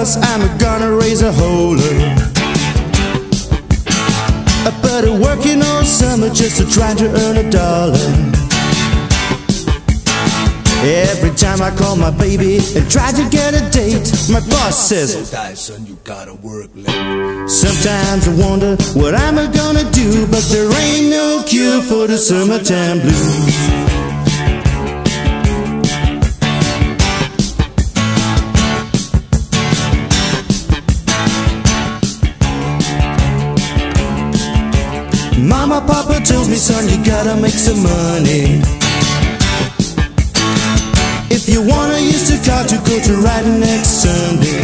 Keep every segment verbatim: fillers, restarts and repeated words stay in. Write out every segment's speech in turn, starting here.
cause I'm gonna raise a holer. But working all summer just to try to earn a dollar. Every time I call my baby and try to get a date, my boss says, "So Dyson, you gotta work late." Sometimes I wonder what I'm gonna do, but there ain't no cure for the summertime blues. Mama, Papa tells me, son, you gotta make some money. If you wanna use the car to go to riding next Sunday.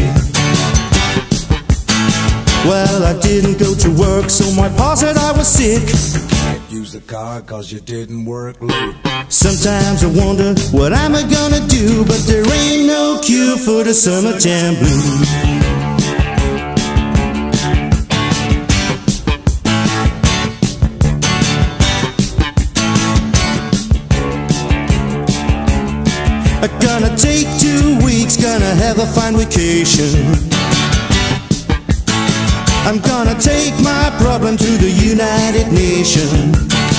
Well, I didn't go to work, so my pa said I was sick. Can't use the car cause you didn't work late. Sometimes I wonder what I'm gonna do, but there ain't no cure for the summertime blues. Gonna take two weeks, gonna have a fine vacation. I'm gonna take my problem to the United Nations.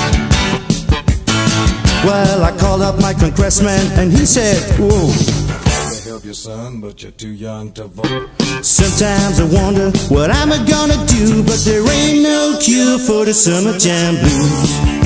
Well, I called up my congressman and he said, whoa, Try to help your son, but you're too young to vote. Sometimes I wonder what I'm gonna do, but there ain't no cure for the summertime blues.